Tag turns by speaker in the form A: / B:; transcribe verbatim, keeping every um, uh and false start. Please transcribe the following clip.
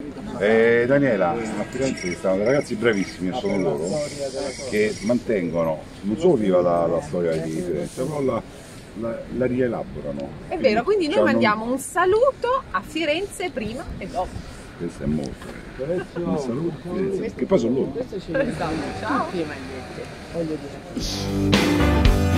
A: Eh, Daniela, a Firenze ci stanno dei ragazzi bravissimi, e sono loro, che mantengono non solo viva la, la storia di Firenze, ma la, la, la rielaborano.
B: È vero, quindi noi
A: cioè,
B: mandiamo
A: non...
B: un saluto a Firenze prima e dopo.
A: Questo è molto. Un saluto a Firenze, che poi sono loro.
B: Questo ci vediamo. Ciao.
C: Tutti le magliette, voglio dire.